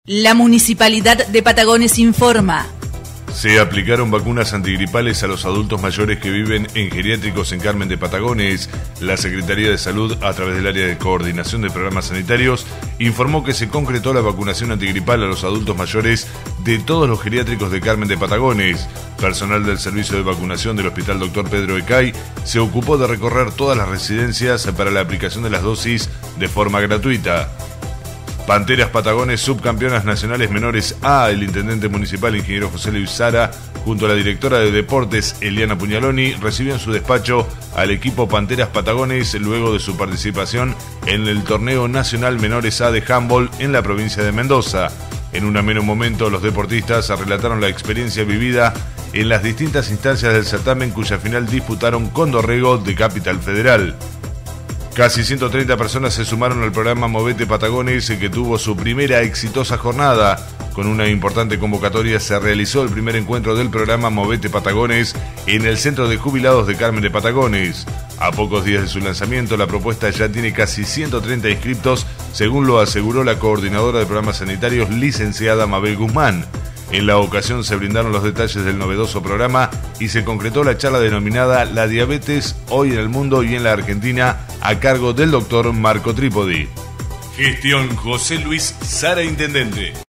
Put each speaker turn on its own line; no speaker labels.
La Municipalidad de Patagones informa.
Se aplicaron vacunas antigripales a los adultos mayores que viven en geriátricos en Carmen de Patagones. La Secretaría de Salud, a través del área de coordinación de programas sanitarios, informó que se concretó la vacunación antigripal a los adultos mayores de todos los geriátricos de Carmen de Patagones. Personal del servicio de vacunación del Hospital Dr. Pedro Ecay se ocupó de recorrer todas las residencias para la aplicación de las dosis de forma gratuita. Panteras Patagones, subcampeonas nacionales menores A. El intendente municipal, ingeniero José Luis Sara, junto a la directora de deportes, Eliana Pugnaloni, recibió en su despacho al equipo Panteras Patagones luego de su participación en el torneo nacional menores A de handball en la provincia de Mendoza. En un ameno momento, los deportistas relataron la experiencia vivida en las distintas instancias del certamen, cuya final disputaron con Dorrego de Capital Federal. Casi 130 personas se sumaron al programa Movete Patagones, que tuvo su primera exitosa jornada. Con una importante convocatoria se realizó el primer encuentro del programa Movete Patagones en el Centro de Jubilados de Carmen de Patagones. A pocos días de su lanzamiento, la propuesta ya tiene casi 130 inscriptos, según lo aseguró la coordinadora de programas sanitarios, licenciada Mabel Guzmán. En la ocasión se brindaron los detalles del novedoso programa y se concretó la charla denominada La diabetes hoy en el mundo y en la Argentina, a cargo del doctor Marco Trípodi. Gestión José Luis Sara, intendente.